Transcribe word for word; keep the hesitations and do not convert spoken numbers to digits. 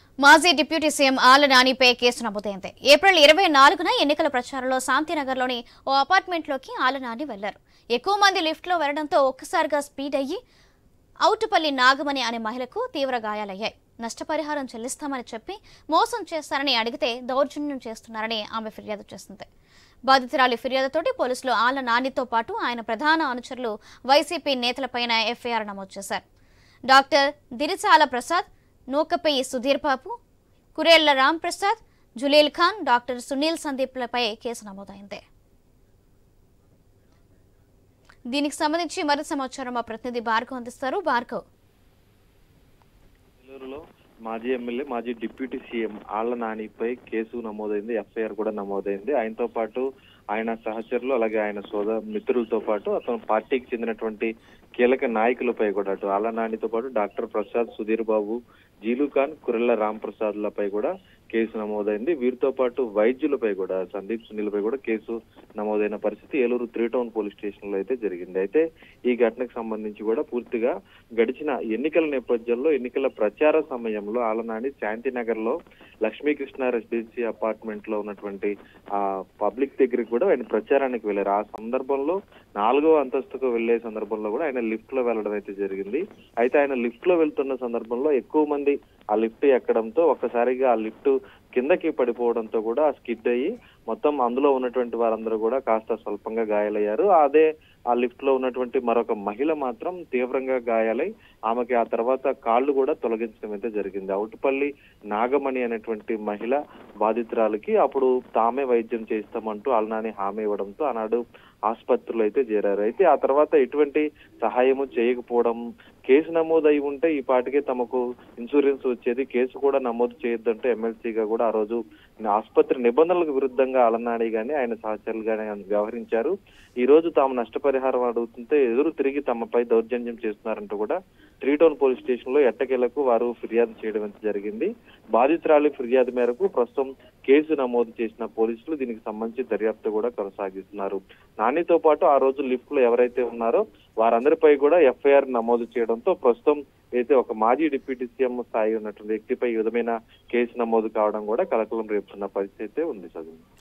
మాజీ deputy CM Alla నానిపై కేసు నమోదైంది. ఏప్రిల్ ఇరవై నాలుగున ఎన్నికల ప్రచారంలో శాంతినగర్లోని ఓ అపార్ట్మెంట్లోకి ఆళ్ల నాని వెళ్లారు. ఎక్కువ మంది లిఫ్ట్లో వెళ్లడంతో ఒక్కసారిగా స్పీడ్ అయ్యి ఔటుపల్లి నాగమణి అనే మహిళకు తీవ్ర గాయాలయ్యాయి. నష్టపరిహారం చెల్లిస్తామని చెప్పి మోసం చేస్తారని అడిగితే దౌర్జన్యం చేస్తున్నారని ఆమె ఫిర్యాదు చేసింది. బాధితురాలి ఫిర్యాదుతోటి పోలీసులు ఆళ్ల నానితో పాటు ఆయన ప్రధాన అనుచరులు వైసీపీ నేతలపైన ఎఫ్ఐఆర్ నమోదు చేశారు. డాక్టర్ దిరిచాల ప్రసాద్, నూకపెయ్యి సుధీర్ బాబు, కురేళ్ల రామ్ ప్రసాద్, జులీల్ ఖాన్, డాక్టర్ సునీల్ సందీప్లపై కేసు నమోదైంది. దీనికి సంబంధించి మరింత సమాచారం మా ప్రతినిధి భార్గవ్ అందిస్తారు. భార్గవ్, నెల్లూరులో మాజీ ఎమ్మెల్యే మాజీ డిప్యూటీ సీఎం ఆళ్ల నానిపై కేసు నమోదైంది. ఎఫ్ఐఆర్ కూడా నమోదైంది. ఆయనతో పాటు ఆయన సహచరులు అలాగే ఆయన సోదర మిత్రులతో పాటు అతను పార్టీకి చెందినటువంటి కీలక నాయకులపై కూడా అటు ఆళ్ల నానితో పాటు డాక్టర్ ప్రసాద్, సుధీర్ బాబు, జీలు ఖాన్, కురెళ్ల రామ్ ప్రసాద్ లపై కూడా కేసు నమోదైంది. వీరితో పాటు వైద్యులపై కూడా సందీప్ సునీల్పై కూడా కేసు నమోదైన పరిస్థితి Eluru three town police station లో అయితే జరిగింది. అయితే ఈ ఘటనకు సంబంధించి కూడా పూర్తిగా గడిచిన ఎన్నికల నేపథ్యంలో ఎన్నికల ప్రచార సమయంలో ఆళ్ల నాని శాంతినగర్ లో లక్ష్మీకృష్ణ రెసిడెన్సీ అపార్ట్మెంట్ లో ఉన్నటువంటి ఆ పబ్లిక్ దగ్గరికి కూడా ఆయన ప్రచారానికి వెళ్లారు. ఆ సందర్భంలో నాలుగో అంతస్తుకు వెళ్లే సందర్భంలో కూడా ఆయన లిఫ్ట్ లో వెళ్లడం అయితే జరిగింది. అయితే ఆయన లిఫ్ట్ లో వెళ్తున్న సందర్భంలో ఎక్కువ మంది ఆ లిఫ్ట్ ఎక్కడంతో ఒక్కసారిగా ఆ లిఫ్ట్ కిందకి పడిపోవడంతో కూడా స్కిడ్ అయ్యి మొత్తం అందులో ఉన్నటువంటి వారందరూ కూడా కాస్త స్వల్పంగా గాయాలయ్యారు. అదే ఆ లిఫ్ట్ లో ఉన్నటువంటి మరొక మహిళ మాత్రం తీవ్రంగా గాయాలై ఆమెకి ఆ తర్వాత కాళ్ళు కూడా తొలగించడం అయితే జరిగింది. ఔటుపల్లి నాగమణి అనేటువంటి మహిళ బాధితురాలకి అప్పుడు తామే వైద్యం చేస్తామంటూ ఆళ్ల నాని హామీ ఇవ్వడంతో ఆనాడు ఆసుపత్రిలో అయితే చేరారు. అయితే ఆ తర్వాత ఎటువంటి సహాయము చేయకపోవడం, కేసు నమోదు అయి ఉంటే ఈ పాటికే తమకు ఇన్సూరెన్స్ వచ్చేది, కేసు కూడా నమోదు చేయొద్దంటే ఎమ్మెల్సీగా కూడా ఆ రోజు ఆసుపత్రి నిబంధనలకు విరుద్ధంగా ఆళ్ల నాని గాని ఆయన సహచరులు గాని వ్యవహరించారు. ఈ రోజు తాము నష్టపరిహారం అడుగుతుంటే ఎదురు తిరిగి తమపై దౌర్జన్యం చేస్తున్నారంటూ కూడా త్రీ టౌన్ పోలీస్ స్టేషన్ లో ఎట్టకేలకు వారు ఫిర్యాదు చేయడం జరిగింది. బాధితురాలి ఫిర్యాదు మేరకు ప్రస్తుతం కేసు నమోదు చేసిన పోలీసులు దీనికి సంబంధించి దర్యాప్తు కూడా కొనసాగిస్తున్నారు. నానితో పాటు ఆ రోజు లిఫ్ట్ లో ఎవరైతే ఉన్నారో వారందరిపై కూడా ఎఫ్ఐఆర్ నమోదు చేయడంతో ప్రస్తుతం అయితే ఒక మాజీ డిప్యూటీ సీఎం స్థాయి ఉన్నటువంటి వ్యక్తిపై ఈ విధమైన కేసు నమోదు కావడం కూడా కలకలం రేపుతున్న పరిస్థితి ఉంది. చదువు